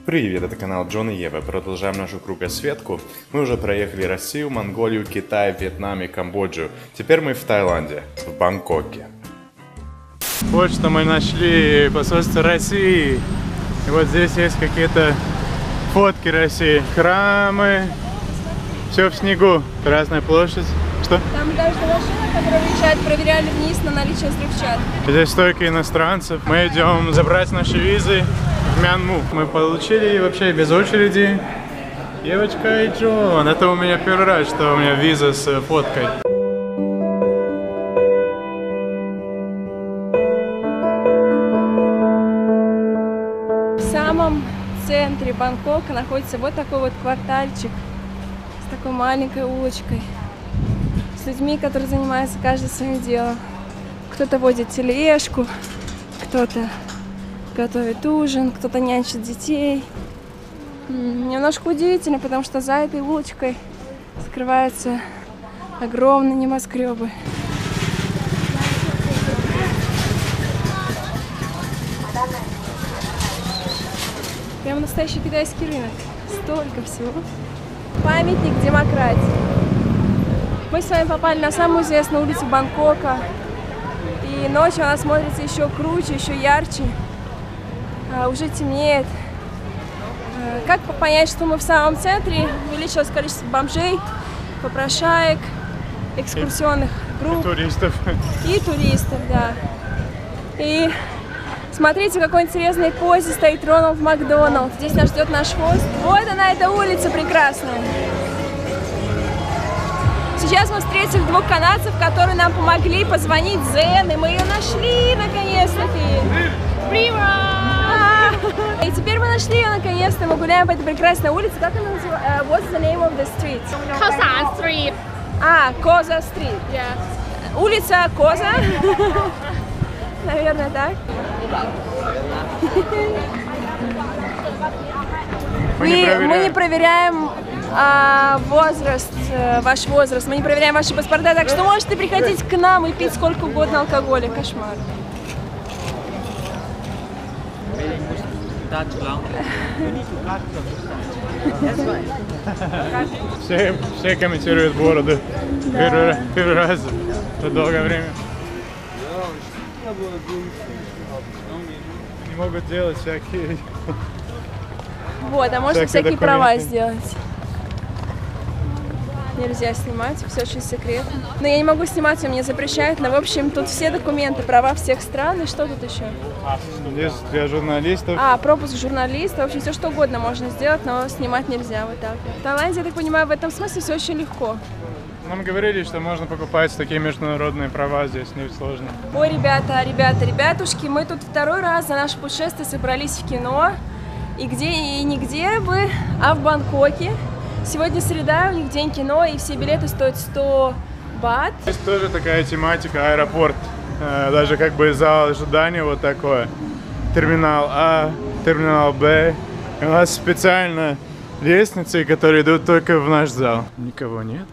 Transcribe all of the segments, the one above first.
Привет, это канал Джон и Ева. Продолжаем нашу кругосветку. Мы уже проехали Россию, Монголию, Китай, Вьетнам и Камбоджу. Теперь мы в Таиланде, в Бангкоке. Вот что мы нашли посольство России. И вот здесь есть какие-то фотки России. Храмы, все в снегу. Красная площадь. Что? Там даже машина, которая выезжает, проверяли вниз на наличие взрывчатки. Здесь столько иностранцев. Мы идем забрать наши визы в Мьянму. Мы получили вообще без очереди. Девочка и Джон. Это у меня первый раз, что у меня виза с фоткой. В самом центре Бангкока находится вот такой вот квартальчик с такой маленькой улочкой, с людьми, которые занимаются каждый своим делом. Кто-то водит тележку, кто-то готовит ужин, кто-то нянчит детей. Немножко удивительно, потому что за этой улочкой скрываются огромные небоскребы. Прям настоящий китайский рынок. Столько всего. Памятник демократии. Мы с вами попали на самую известную улицу Бангкока. И ночью она смотрится еще круче, еще ярче. Уже темнеет. Как понять, что мы в самом центре? Увеличилось количество бомжей, попрошаек, экскурсионных групп. И туристов. И туристов, да. И смотрите, в какой интересной позе стоит Рональд Макдоналд. Здесь нас ждет наш хвост. Вот она, эта улица прекрасная. Сейчас мы встретили двух канадцев, которые нам помогли позвонить Зен, и мы ее нашли наконец-таки. И теперь мы нашли ее наконец-то, мы гуляем по этой прекрасной улице. Как она называется? What's the name of the street? Kosan Street. Коза Стрит. Yeah. Улица Коза. Наверное, так. Мы не проверяем возраст, ваш возраст, мы не проверяем ваши паспорта, так что можете приходить к нам и пить сколько угодно алкоголя. Кошмар. Все комментируют бороду. Первый раз за долгое время. Не могут делать всякие... Вот, а можно всякие документы. права сделать. Нельзя снимать, все очень секретно. Но я не могу снимать, мне запрещают. Но, в общем, тут все документы, права всех стран. И что тут еще? Здесь для журналистов. Пропуск журналиста. В общем, все что угодно можно сделать, но снимать нельзя вот так. В Таиланде, я так понимаю, в этом смысле все очень легко. Нам говорили, что можно покупать такие международные права, здесь не сложно. Ой, ребятушки, мы тут второй раз за наше путешествие собрались в кино. И где, и нигде бы, а в Бангкоке. Сегодня среда, у них день кино, и все билеты стоят 100 бат. Здесь тоже такая тематика, аэропорт. Даже как бы зал ожидания вот такое. Терминал А, терминал Б. И у нас специально лестницы, которые идут только в наш зал. Никого нет.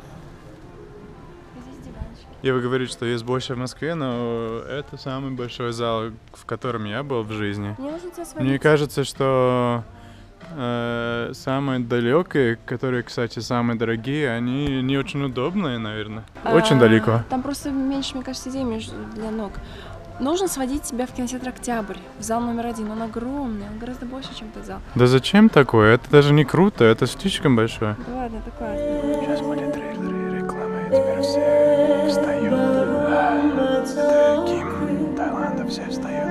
Я бы говорю, что есть больше в Москве, но это самый большой зал, в котором я был в жизни. Мне кажется, что самые далекие, которые, кстати, самые дорогие, они не очень удобные, наверное. Очень далеко. Там просто меньше, мне кажется, идей для ног. Нужно сводить тебя в кинотеатр «Октябрь», в зал номер 1. Он огромный, он гораздо больше, чем тот зал. Да зачем такое? Это даже не круто, это слишком большое. Да ладно, это классно. Сейчас были трейлеры и рекламы, теперь все встают. Это гимн Таиланда, все встают.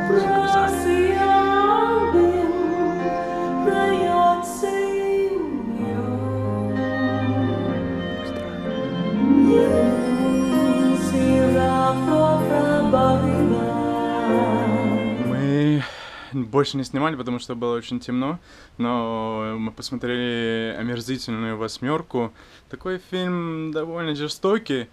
Мы больше не снимали, потому что было очень темно, но мы посмотрели «Омерзительную восьмерку». Такой фильм довольно жестокий.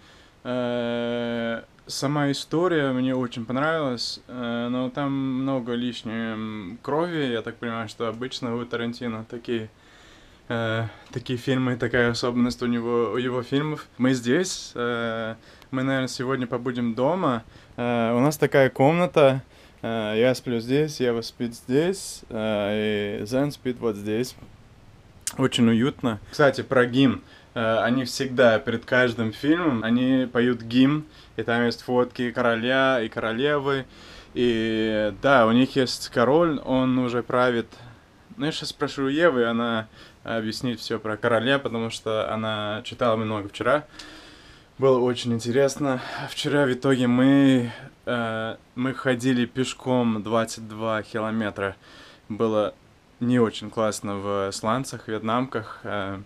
Сама история мне очень понравилась, но там много лишней крови. Я так понимаю, что обычно у Тарантино такие фильмы, такая особенность у его фильмов. Мы здесь, мы, наверное, сегодня побудем дома. У нас такая комната, Я сплю здесь, Ева спит здесь, и Зен спит вот здесь. Очень уютно. Кстати, про гимн. Они всегда перед каждым фильмом, они поют гимн, и там есть фотки короля и королевы. И да, у них есть король, он уже правит. Ну, я сейчас спрошу Евы, и она объяснит все про короля, потому что она читала много вчера. Было очень интересно. Вчера в итоге мы ходили пешком 22 километра. Было не очень классно в сланцах, вьетнамках.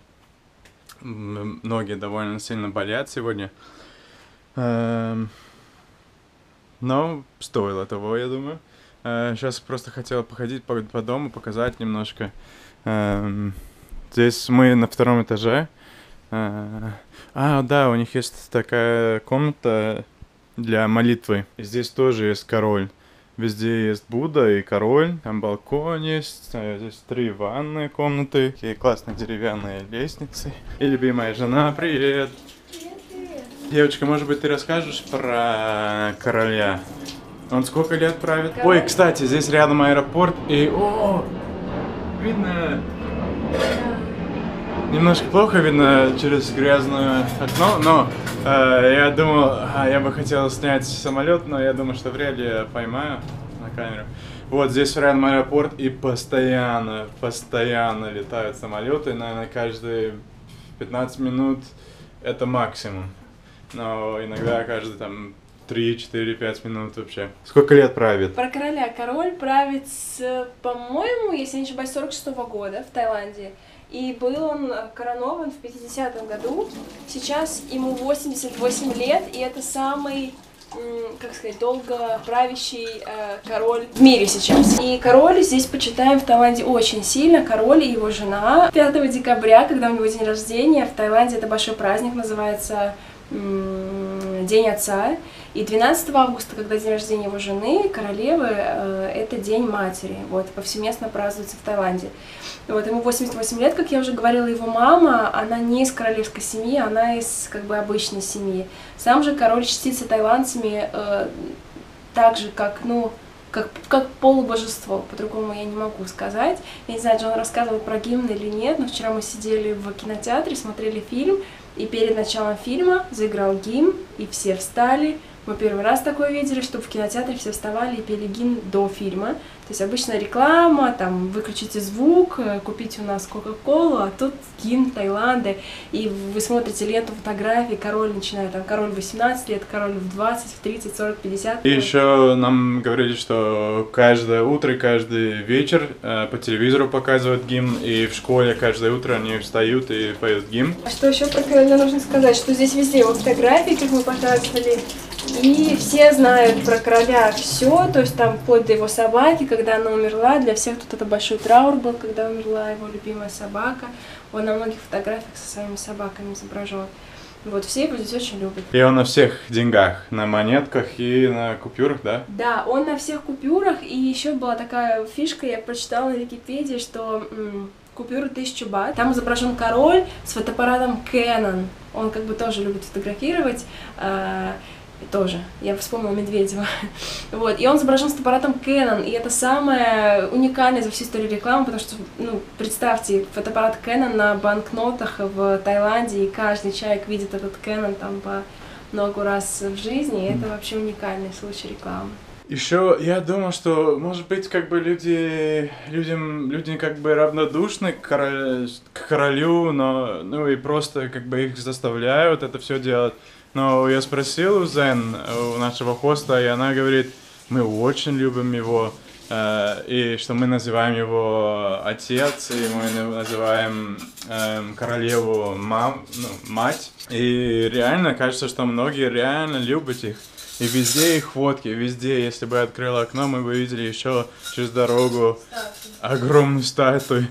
Ноги довольно сильно болят сегодня. Но стоило того, я думаю. Сейчас просто хотел походить по дому, показать немножко. Здесь мы на 2-м этаже. Да, у них есть такая комната для молитвы. И здесь тоже есть король. Везде есть Будда и король. Там балкон есть. Здесь 3 ванные комнаты. Такие классные деревянные лестницы. И любимая жена, привет. Привет. Девочка, может быть, ты расскажешь про короля? Он сколько лет правит? Ой, кстати, здесь рядом аэропорт. И, видно... Немножко плохо видно через грязное окно, но я думал, я бы хотел снять самолет, но я думаю, что вряд ли я поймаю на камеру. Вот здесь рядом аэропорт, и постоянно летают самолеты, наверное, каждые 15 минут это максимум. Но иногда каждые там 3, 4, 5 минут вообще. Сколько лет правит? Про короля. Король правит с, по-моему, если не ошибаюсь, 46-го года в Таиланде. И был он коронован в 50-м году. Сейчас ему 88 лет, и это самый, как сказать, долго правящий король в мире сейчас. И король здесь почитаем в Таиланде очень сильно. Король и его жена. 5 декабря, когда у него день рождения, в Таиланде это большой праздник, называется День отца. И 12 августа, когда день рождения его жены, королевы, это День матери. Вот, повсеместно празднуется в Таиланде. Вот, ему 88 лет, как я уже говорила, его мама, она не из королевской семьи, она из, как бы, обычной семьи. Сам же король чтится тайландцами так же, как, как полубожество, по-другому я не могу сказать. Я не знаю, Джон рассказывал про гимн или нет, но вчера мы сидели в кинотеатре, смотрели фильм, и перед началом фильма заиграл гимн, и все встали. Мы первый раз такое видели, чтобы в кинотеатре все вставали и пели гимн до фильма. То есть обычно реклама, там, выключите звук, купите у нас Кока-Колу, а тут гимн Таиланда. И вы смотрите ленту фотографий, король начинает, там, король в 18 лет, король в 20, в 30, 40, 50. И еще нам говорили, что каждое утро и каждый вечер по телевизору показывают гимн, и в школе каждое утро они встают и поют гимн. А что еще про короля нужно сказать, что здесь везде его фотографии, как мы показывали. И все знают про короля все, то есть там вплоть до его собаки, когда она умерла, для всех тут это большой траур был, когда умерла его любимая собака. Он на многих фотографиях со своими собаками изображен. Вот, все его здесь очень любят. И он на всех деньгах, на монетках и на купюрах, да? Да, он на всех купюрах, и еще была такая фишка, я прочитала на Википедии, что купюры 1000 бат. Там изображен король с фотоаппаратом Canon. Он как бы тоже любит фотографировать. Тоже, я вспомнила Медведева. Вот, и он изображен с фотоаппаратом Canon, и это самое уникальное за всю историю рекламы, потому что, представьте, фотоаппарат Canon на банкнотах в Таиланде, и каждый человек видит этот Canon там по много раз в жизни, и это вообще уникальный случай рекламы. Еще я думаю, что, может быть, как бы люди как бы равнодушны к королю, но и просто как бы их заставляют это все делать. Но я спросил у Зен, у нашего хоста, и она говорит, мы очень любим его, и что мы называем его отец, и мы называем королеву мать. И реально кажется, что многие реально любят их. И везде их фотки, везде, если бы я открыл окно, мы бы видели еще через дорогу огромную статую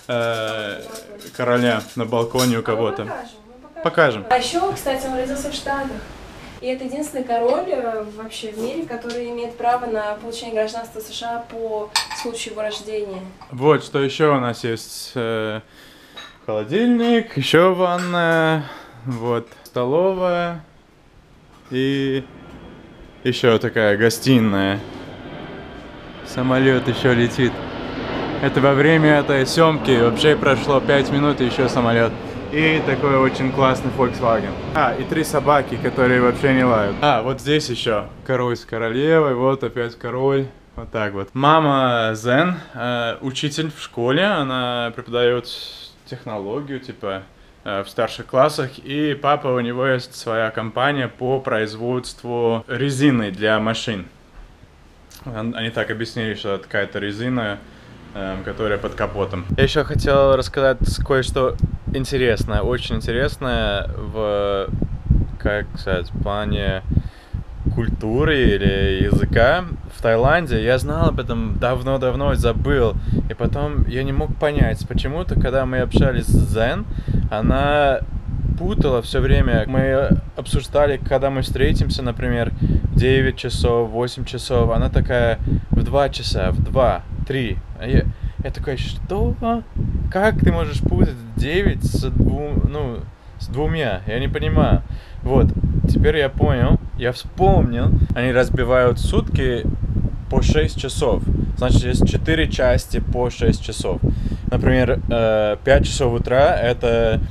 короля на балконе у кого-то. Покажем. А еще, кстати, он родился в Штатах. И это единственный король вообще в мире, который имеет право на получение гражданства США по случаю его рождения. Вот, что еще у нас есть. Холодильник, еще ванная, вот, столовая и еще такая гостиная. Самолет еще летит. Это во время этой съемки вообще прошло 5 минут и еще самолет. И такой очень классный Volkswagen. И 3 собаки, которые вообще не лают. Вот здесь еще король с королевой, вот опять король. Вот так вот. Мама Зен, учитель в школе, она преподает технологию, типа, в старших классах. И папа, у него есть своя компания по производству резины для машин. Они так объяснили, что это какая-то резина, которая под капотом. Я еще хотел рассказать кое-что интересное, очень интересное в, как сказать, в плане культуры или языка. В Таиланде я знал об этом давно-давно и забыл. И потом я не мог понять, почему-то, когда мы общались с Зен, она путала все время. Мы обсуждали, когда мы встретимся, например, 9 часов, 8 часов. Она такая в 2 часа, в 2, 3. Я такой, что? Как ты можешь путать 9 с двумя? Я не понимаю. Вот, теперь я понял, я вспомнил. Они разбивают сутки по 6 часов. Значит, есть 4 части по 6 часов. Например, 5 часов утра это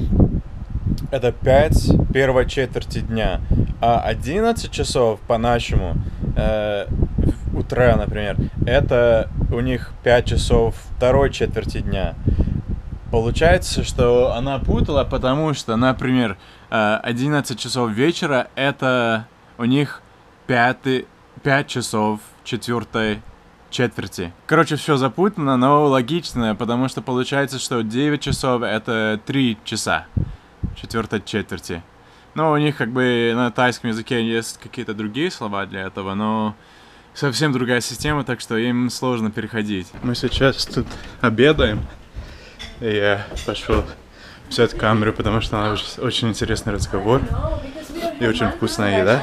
5 первой четверти дня. А 11 часов по-нашему утра, например, это у них 5 часов второй четверти дня. Получается, что она путала, потому что, например, 11 часов вечера это у них 5 часов четвертой четверти. Короче, все запутано, но логично, потому что получается, что 9 часов это 3 часа четвертой четверти. Но у них как бы на тайском языке есть какие-то другие слова для этого, но совсем другая система, так что им сложно переходить. Мы сейчас тут обедаем, и я пошел взять камеру, потому что она очень интересный разговор и очень вкусная еда.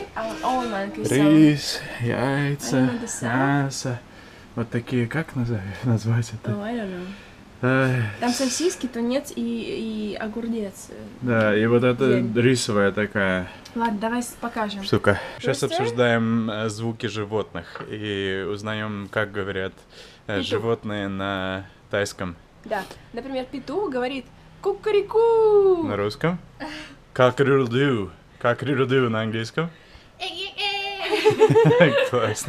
Рис, яйца, мясо. Вот такие, как назвать это? Там сосиски, тунец и огурец. Да, и вот это рисовая такая. Ладно, давай покажем. Штука. Сейчас обсуждаем звуки животных и узнаем, как говорят животные на тайском. Да, например, петух говорит кукареку. На русском? Какрюрду. Какрюрду на английском? Классно.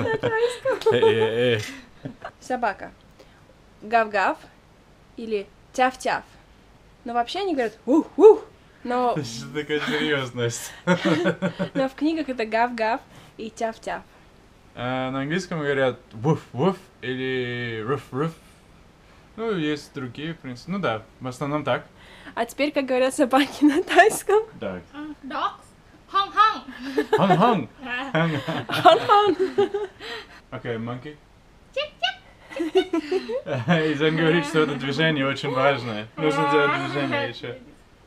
Собака. Гав-гав. Или тяв-тяв. Но вообще они говорят ух-ух. Но... Что такая серьезность? Но в книгах это гав-гав и тяв-тяв. На английском говорят вуф-вуф или руф-руф. Ну, есть другие, в принципе. Ну да, в основном так. А теперь, как говорят собаки на тайском? Да. Dogs. Hong-hong. Hong-hong. Хон-хон. Окей, monkey. И Зен говорит, что это движение очень важное. Нужно делать движение еще.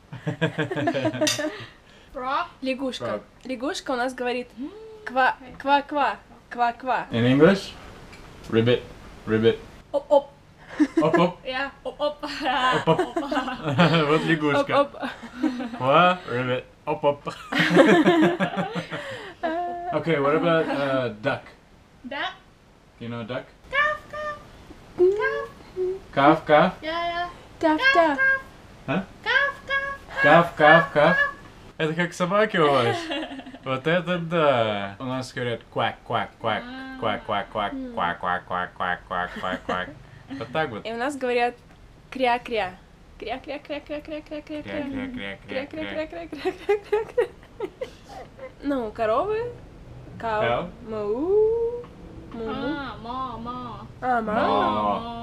Frog. Лягушка. Лягушка у нас говорит ква-ква-ква. Ква-ква. In English? Ribbit. Ribbit. Оп-оп. Оп-оп. Yeah. Op. Оп-оп. Вот лягушка. Оп-оп. Ква, ribbit. Оп-оп. Okay, what about duck? Duck. You know duck? Calf. Кав, кав. Yeah. Тяв-тяв. А? Calf. Кав, кав, кав. Это как собаки у вас? Вот это да. У нас говорят квак, квак, квак, квак, квак, квак, квак, квак, квак, квак, квак, квак, квак. Вот так вот. И у нас говорят кря-кря. Кря-кря-кря-кря-кря-кря-кря. Кря-кря-кря-кря-кря. Кря-кря-кря-кря-кря-кря. Ну, коровы. Кау. Cow. Му. Му. More. Ма.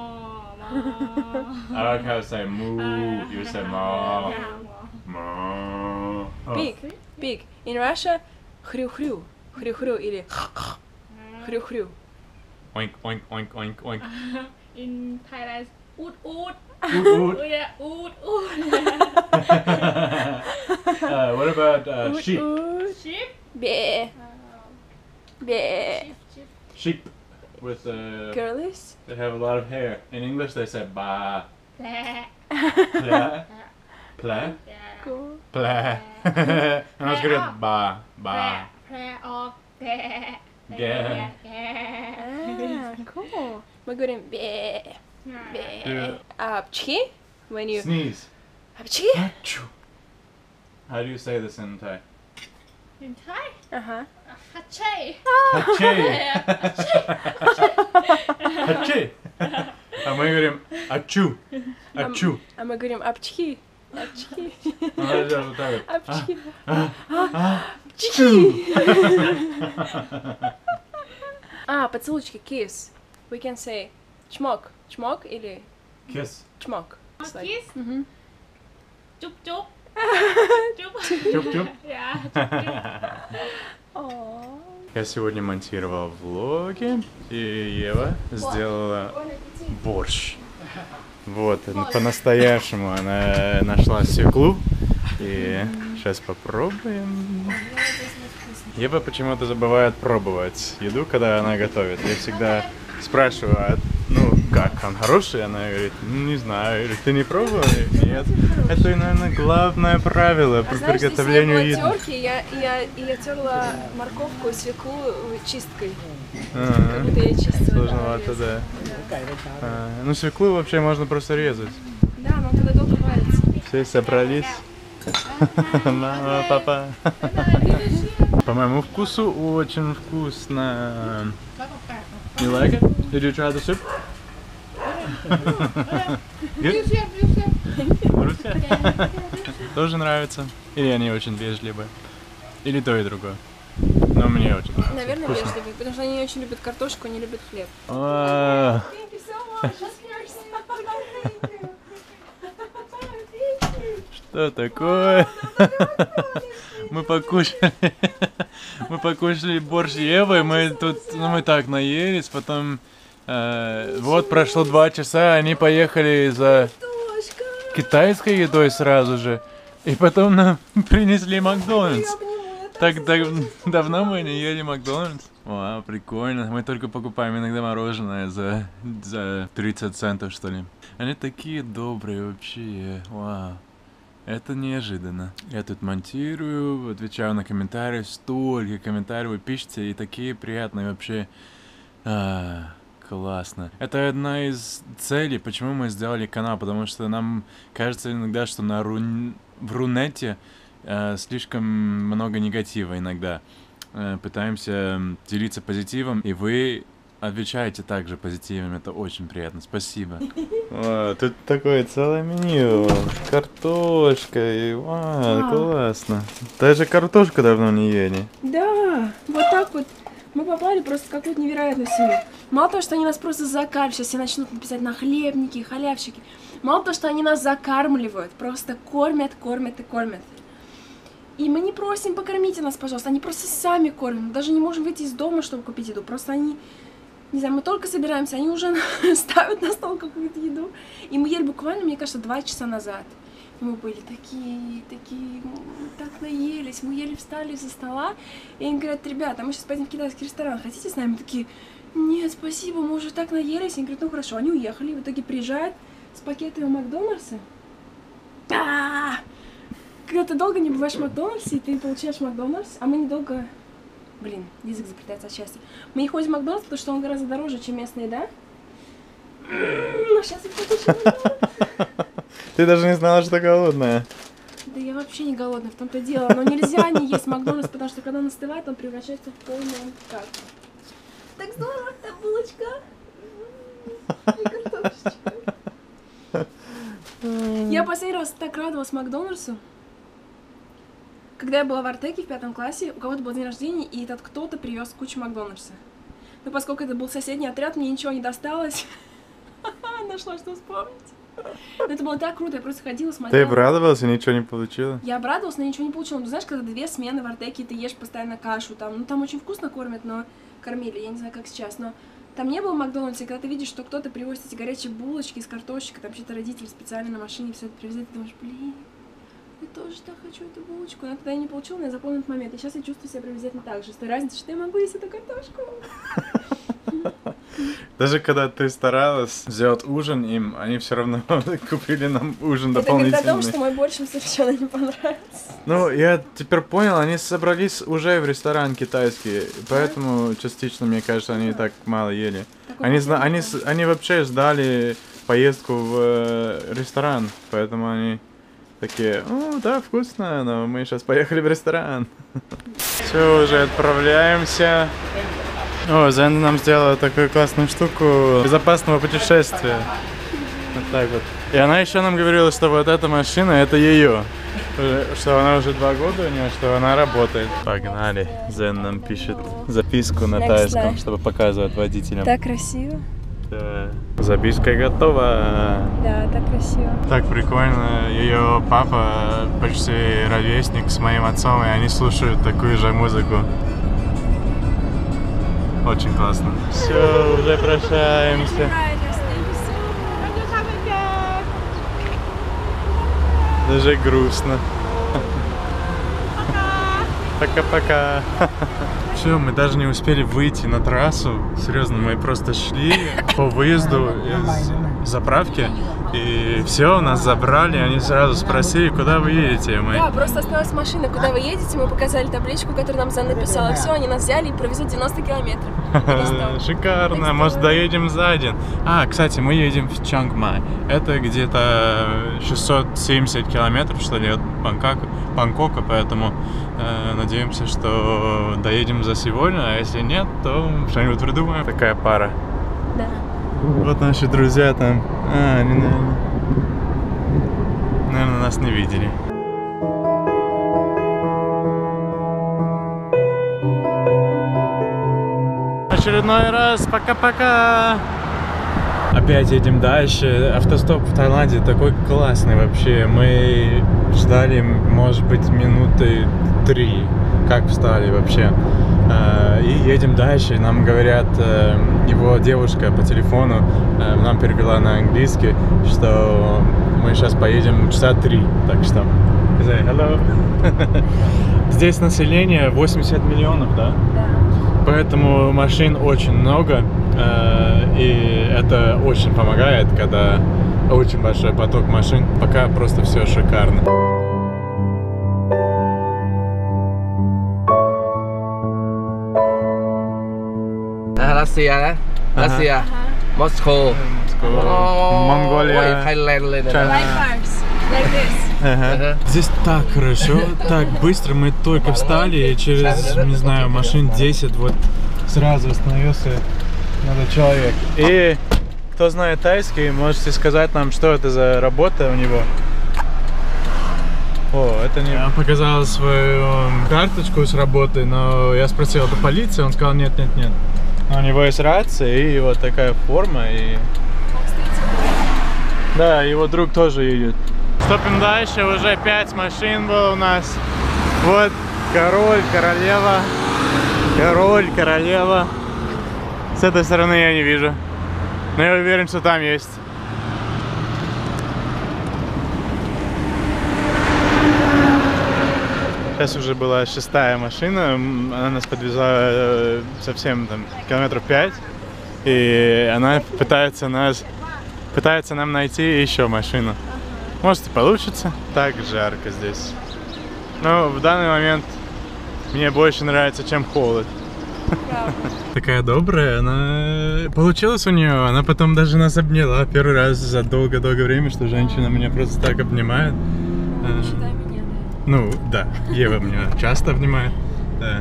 I like how I say moo, you say ma. Ma. Pig. Pig. In Russia, хрю-хрю. Хрю-хрю или хрю-хрю. Oink, oink, oink, oink, oink. In Thailand, oot. Oot, oot. Yeah, oot. What about sheep? Sheep. Бе. Бе. Sheep. Sheep with Curlies. they have a lot of hair. In English they say ba, Blah. pla, pla, Cool. pla. У нас говорят ba, ba. Prayer or Ga. Cool. Мы говорим бе, бе. Yeah. А апчхи? When you... Sneeze. Апчхи? Achoo. How do you say this in Thai? In Thai? Ага. Hachay. Achee. Achee. А мы говорим ачу. Ачу. А мы говорим апчхи. Апчхи. Она идёт вот так вот. Апчхи. Чу. Поцелуйчики, kiss. We can say чмок. Чмок или Kiss. чмок. It's like- Kiss. Мгм. Chup chup. Chup. Чуп-чуп. Yeah. Chup chup. Aw. Я сегодня монтировал влоги, и Ева сделала борщ. Вот, по-настоящему она нашла свеклу, и сейчас попробуем. Ева почему-то забывает пробовать еду, когда она готовит. Я всегда спрашиваю, ну как, он хороший? Она говорит, не знаю, или ты не пробовала? Нет. Это, наверное, главное правило по приготовлению еды. Я терла морковку и свеклу чисткой. Ага. Как будто я чистила. Сложновато, да. Ну, свеклу вообще можно просто резать. Да, но тогда долго варится. Все собрались. Мама, папа. По моему вкусу очень вкусно. You like it? Did you try the soup? Good? Тоже нравится? Или они очень вежливые? Или то и другое? Но мне очень нравится. Наверное, Вкусно. вежливый, потому что они не очень любят картошку, не любят хлеб. А, Thank you so much. Что такое? Мы покушали борщ Евы, мы тут, ну, мы так наелись, потом вот прошло 2 часа, они поехали за китайской едой сразу же, и потом нам принесли Макдональдс. Так давно мы не ели Макдональдс. Вау, прикольно. Мы только покупаем иногда мороженое за 30 центов, что ли. Они такие добрые вообще. Вау. Это неожиданно. Я тут монтирую, отвечаю на комментарии. Столько комментариев вы пишете, и такие приятные вообще. Классно. Это одна из целей, почему мы сделали канал, потому что нам кажется иногда, что в Рунете слишком много негатива иногда. Пытаемся делиться позитивом, и вы отвечаете также позитивом, это очень приятно, спасибо. Тут такое целое меню, картошка, и классно. Даже картошку давно не ели. Да, вот так вот. Мы попали просто в какую-то невероятную семью. Мало того, что они нас просто закармливают, сейчас все начнут написать на хлебники, халявщики. Мало того, что они нас закармливают, просто кормят, кормят и кормят. И мы не просим, покормите нас, пожалуйста, они просто сами кормят. Мы даже не можем выйти из дома, чтобы купить еду. Просто они, не знаю, мы только собираемся, они уже ставят на стол какую-то еду. И мы ели буквально, мне кажется, 2 часа назад. И мы были такие, мы так наелись, мы еле встали из-за стола. И они говорят, ребята, мы сейчас пойдем в китайский ресторан, хотите с нами? Мы такие, нет, спасибо, мы уже так наелись. Они говорят, ну хорошо, они уехали, в итоге приезжают с пакетами Макдональдса. Когда ты долго не бываешь в Макдональдсе, и ты получаешь Макдональдс, а мы недолго... Блин, язык заплетается от счастья. Мы не ходим в Макдональдс, потому что он гораздо дороже, чем местная еда. Но сейчас я получу. Ты даже не знала, что голодная. Да я вообще не голодная, в том-то дело. Но нельзя не есть Макдональдс, потому что когда он остывает, он превращается в полную как. Так здорово, там булочка. И картошечка. Я последний раз так радовалась Макдональдсу, когда я была в Артеке в 5 классе, у кого-то был день рождения, и этот кто-то привез кучу Макдональдса. Но поскольку это был соседний отряд, мне ничего не досталось. Нашла, что вспомнить. Но это было так круто, я просто ходила, смотрела. Ты обрадовалась и ничего не получила? Я обрадовалась, но ничего не получила. Ну, знаешь, когда 2 смены в Артеке, ты ешь постоянно кашу, там, ну, там очень вкусно кормят, но кормили, я не знаю, как сейчас, но там не было Макдональдса, и когда ты видишь, что кто-то привозит эти горячие булочки с картошечкой, там чьи-то родители специально на машине все это привезли, ты думаешь, блин, я тоже так хочу эту булочку. Но тогда я не получила, но я запомнила этот момент. И сейчас я чувствую себя приблизительно так же. С той разницей, что я могу есть эту картошку. Даже когда ты старалась сделать ужин им, они все равно купили нам ужин дополнительный. Это говорит о том, что мой борщ им совершенно не понравится. Ну, я теперь понял, они собрались уже в ресторан китайский, поэтому частично, мне кажется, они так мало ели. Они вообще ждали поездку в ресторан, поэтому они такие: о, да, вкусно, но мы сейчас поехали в ресторан. Все, уже отправляемся. О, Зен нам сделала такую классную штуку безопасного путешествия. Вот так вот. И она еще нам говорила, что вот эта машина, это ее. Что она уже 2 года у нее, что она работает. Погнали. Зен нам пишет записку на тайском, чтобы показывать водителям. Так красиво. Да. Записка готова. Да, так красиво. Так прикольно. Ее папа почти ровесник с моим отцом, и они слушают такую же музыку. Очень классно. Все, уже прощаемся. Даже грустно. Пока-пока. Все, мы даже не успели выйти на трассу. Серьезно, мы просто шли по выезду из заправки. И все, нас забрали, они сразу спросили, куда вы едете. Мы... Да, просто осталась машина, куда вы едете, мы показали табличку, которую нам Зан написала. Все, они нас взяли и провезут 90 километров. Шикарно, может доедем за день. Кстати, мы едем в Чангмай. Это где-то 670 километров, что ли, от Бангкока, поэтому надеемся, что доедем за сегодня, а если нет, то что-нибудь придумаем. Такая пара. Да. Вот наши друзья там. Они, наверное, нас не видели. Очередной раз. Пока-пока. Опять едем дальше. Автостоп в Таиланде такой классный вообще. Мы ждали, может быть, минуты 3, как встали вообще. И едем дальше. Нам говорят, его девушка по телефону нам перевела на английский, что мы сейчас поедем часа 3. Так что, hello. Здесь население 80 миллионов, да? Да. Поэтому машин очень много. И это очень помогает, когда очень большой поток машин. Пока просто все шикарно. Russia, Russia, Moscow, Монголия, Thailand, Like cars, like this. Здесь так хорошо, так быстро. Мы только встали, и через, не знаю, машин 10 вот сразу остановился надо человек. И кто знает тайский, можете сказать нам, что это за работа у него. О, это не... Я показал свою карточку с работы, но я спросил, это полиция? Он сказал, нет. У него есть рация и вот такая форма. И... Да, его друг тоже едет. Стопим дальше, уже 5 машин было у нас. Вот король, королева. С этой стороны я не вижу, но я уверен, что там есть. Сейчас уже была 6-я машина, она нас подвезла совсем там километров 5, и она пытается нам найти еще машину. Может и получится. Так жарко здесь. Но в данный момент мне больше нравится, чем холод. Такая добрая, она получилось у нее, она потом даже нас обняла первый раз за долгое время, что женщина меня просто так обнимает. Считай меня, да. Ну, да, Ева меня часто обнимает. Да.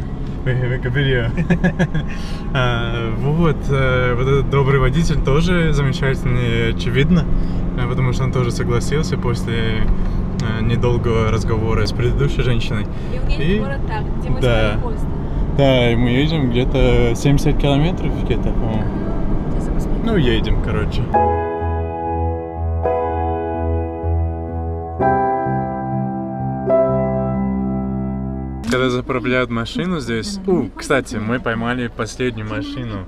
Вот этот добрый водитель тоже замечательный, очевидно, потому что он тоже согласился после недолгого разговора с предыдущей женщиной. И он едет в город так, где мы стоим поезд. Да, и мы едем где-то 70 километров, где-то, по-моему. Ну, едем, короче. Когда заправляют машину здесь... Кстати, мы поймали последнюю машину.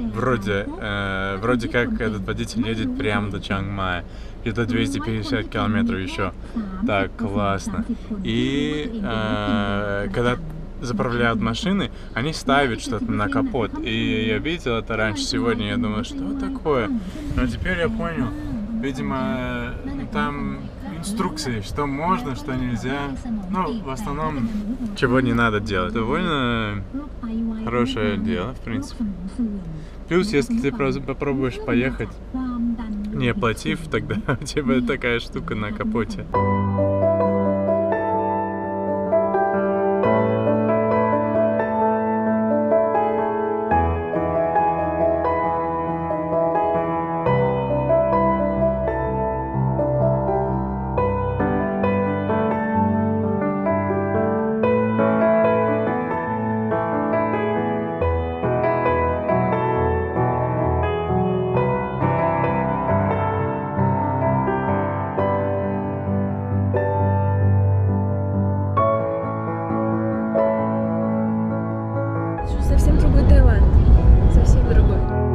Вроде как этот водитель едет прямо до Чангмая. Где-то 250 километров еще. Так, классно. И когда заправляют машины, они ставят что-то на капот. И я видел это раньше сегодня, я думал, что такое? Но теперь я понял, видимо, там инструкции, что можно, что нельзя. Ну, в основном, чего не надо делать. Довольно хорошее дело, в принципе. Плюс, если ты попробуешь поехать, не оплатив, тогда у тебя такая штука на капоте. Совсем другой Таиланд. Совсем другой.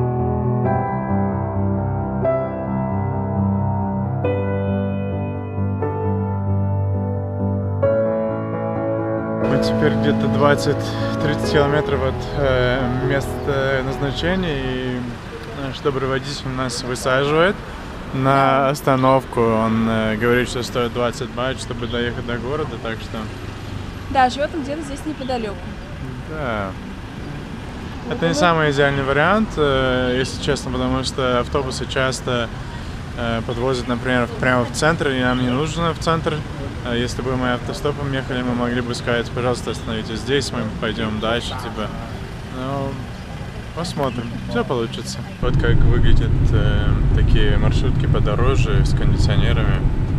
Мы теперь где-то 20-30 километров от места назначения, и наш добрый водитель нас высаживает на остановку. Он говорит, что стоит 20 бат, чтобы доехать до города, так что... Да, живет он где-то здесь неподалеку. Да. Это не самый идеальный вариант, если честно, потому что автобусы часто подвозят, например, прямо в центр, и нам не нужно в центр. Если бы мы автостопом ехали, мы могли бы сказать, пожалуйста, остановитесь здесь, мы пойдем дальше, типа. Но посмотрим, все получится. Вот как выглядят такие маршрутки подороже с кондиционерами.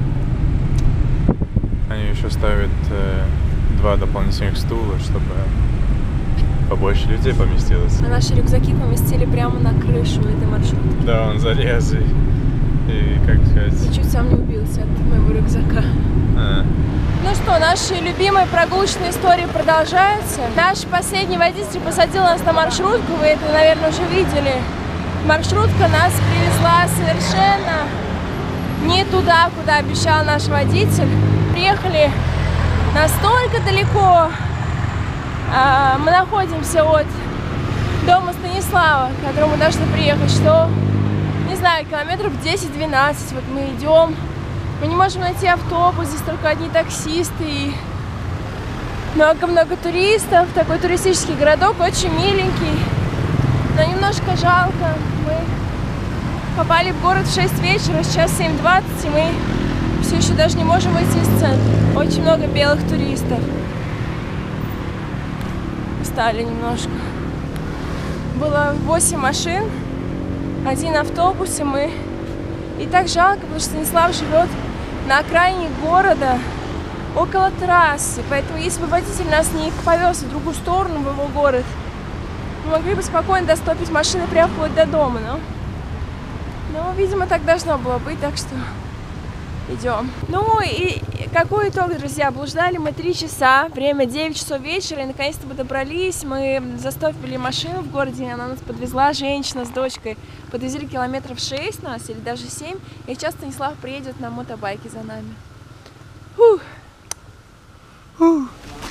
Они еще ставят 2 дополнительных стула, чтобы побольше людей поместилось. А наши рюкзаки поместили прямо на крышу этой маршрутки. Да, он залез и как сказать... И чуть сам не убился от моего рюкзака. Ну что, наши любимые прогулочные истории продолжаются. Наш последний водитель посадил нас на маршрутку, вы это, наверное, уже видели. Маршрутка нас привезла совершенно не туда, куда обещал наш водитель. Приехали настолько далеко. Мы находимся от дома Станислава, к которому мы должны приехать, что, не знаю, километров 10-12. Вот мы идем, мы не можем найти автобус, здесь только одни таксисты и много-много туристов. Такой туристический городок, очень миленький, но немножко жалко. Мы попали в город в 6 вечера, сейчас 7:20, и мы все еще даже не можем выйти из центра. Очень много белых туристов. Устали немножко. Было 8 машин, 1 автобус, и мы... И так жалко, потому что Станислав живет на окраине города, около трассы. Поэтому если бы водитель нас не повез в другую сторону, в его город, мы могли бы спокойно достопить машины прямо вплоть до дома. Но, видимо, так должно было быть, так что идем. Ну и какой итог, друзья? Блуждали мы 3 часа, время 9 часов вечера, и наконец-то мы добрались. Мы застопили машину в городе, она нас подвезла, женщина с дочкой. Подвезли километров 6 нас, или даже 7, и сейчас Станислав приедет на мотобайке за нами. Фух. Фух.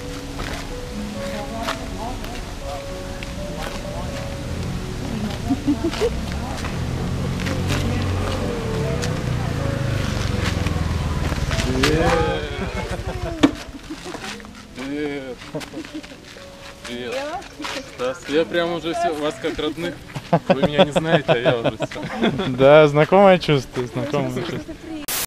Привет. Привет. Здравствуйте. Я прям уже все, вас как родных. Вы меня не знаете, а я уже все. Да, знакомое чувство, знакомое чувство.